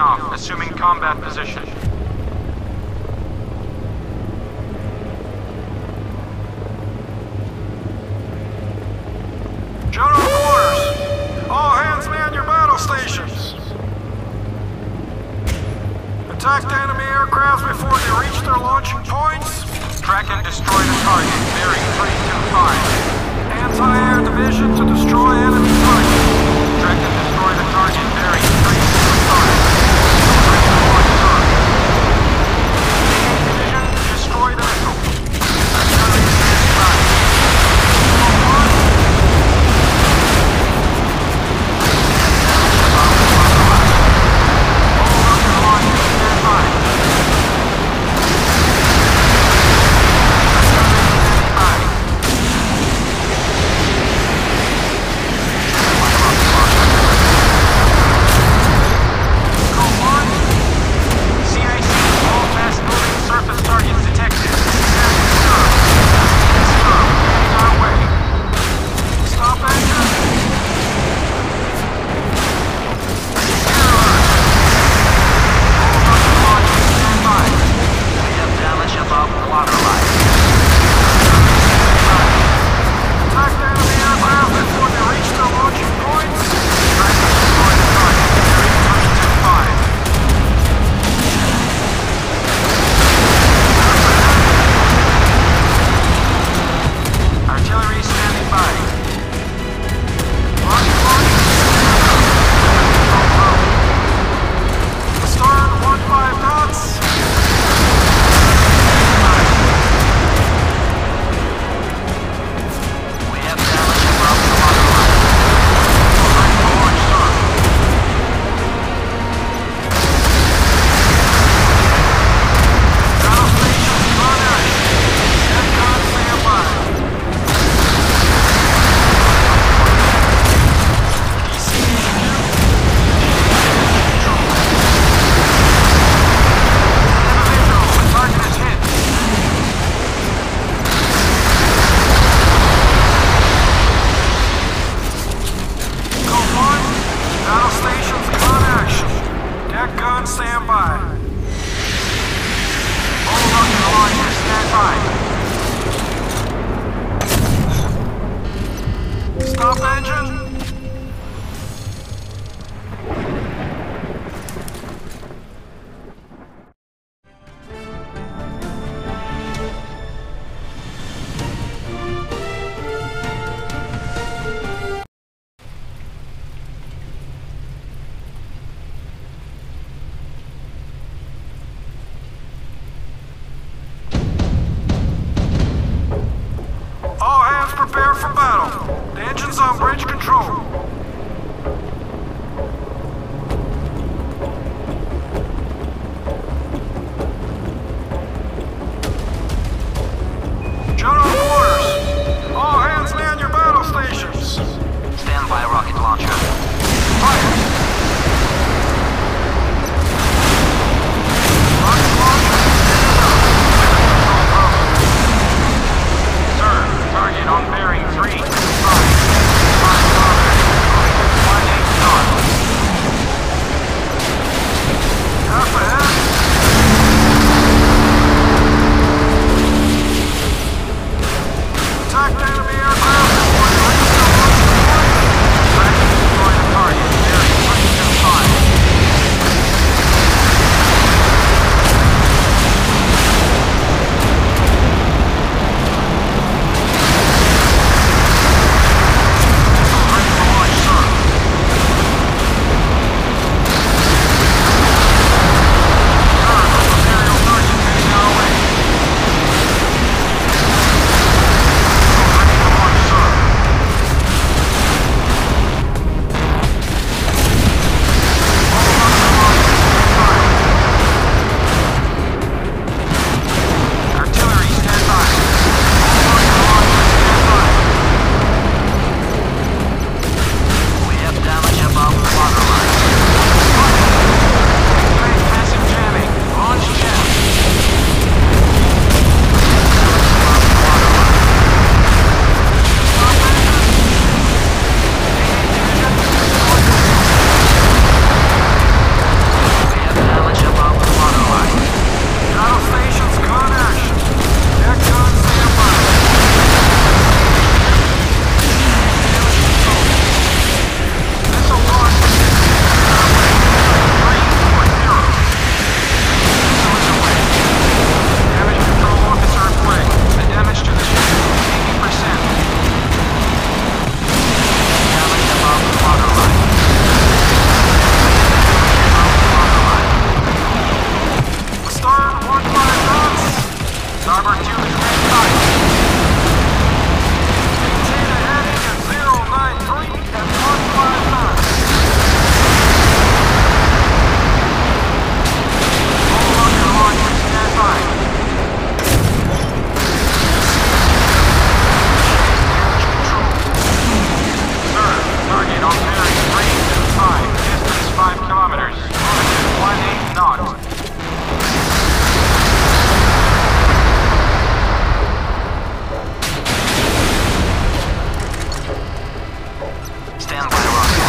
off, assuming combat position. General quarters! All hands man your battle stations! Attack the enemy aircraft before they reach their launching points. Track and destroy the target, bearing 325. Anti-air division to destroy enemy target. Track and destroy the target, bearing 325. Division, destroy the missile. Artillery standing by. Prepare for battle. The engine's on bridge control. General quarters. All hands man your battle stations. Stand by rocket launcher. Fire. Rocket launcher. Sir, target on bearing 325. by rocket.